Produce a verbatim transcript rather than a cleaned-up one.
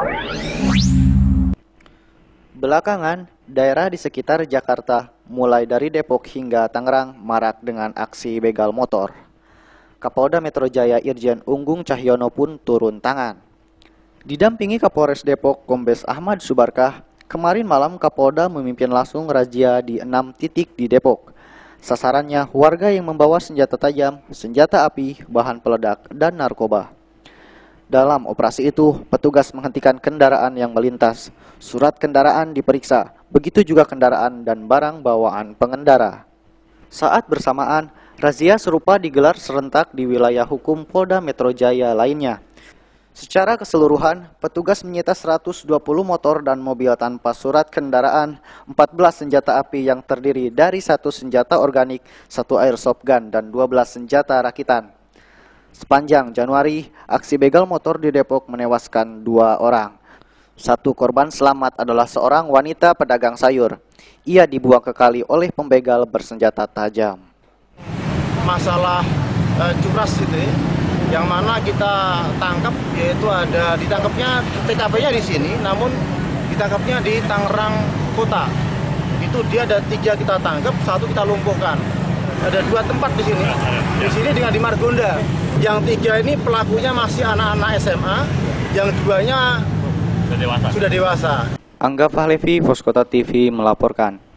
Belakangan, daerah di sekitar Jakarta, mulai dari Depok hingga Tangerang, marak dengan aksi begal motor. Kapolda Metro Jaya Irjen Unggung Cahyono pun turun tangan. Didampingi Kapolres Depok Kombes Ahmad Subarkah, kemarin malam Kapolda memimpin langsung razia di enam titik di Depok. Sasarannya warga yang membawa senjata tajam, senjata api, bahan peledak, dan narkoba. Dalam operasi itu, petugas menghentikan kendaraan yang melintas. Surat kendaraan diperiksa, begitu juga kendaraan dan barang bawaan pengendara. Saat bersamaan, razia serupa digelar serentak di wilayah hukum Polda Metro Jaya lainnya. Secara keseluruhan, petugas menyita seratus dua puluh motor dan mobil tanpa surat kendaraan, empat belas senjata api yang terdiri dari satu senjata organik, satu airsoft gun, dan dua belas senjata rakitan. Sepanjang Januari, aksi begal motor di Depok menewaskan dua orang. Satu korban selamat adalah seorang wanita pedagang sayur. Ia dibuang ke kali oleh pembegal bersenjata tajam. Masalah e, curas itu, yang mana kita tangkap, yaitu ada ditangkapnya T K P-nya di sini, namun ditangkapnya di Tangerang Kota. Itu dia ada tiga kita tangkap, satu kita lumpuhkan. Ada dua tempat di sini, di sini dengan di Margonda. Yang tiga ini pelakunya masih anak-anak S M A, yang duanya sudah dewasa. Sudah dewasa. Angga Fahlevi, Poskota T V melaporkan.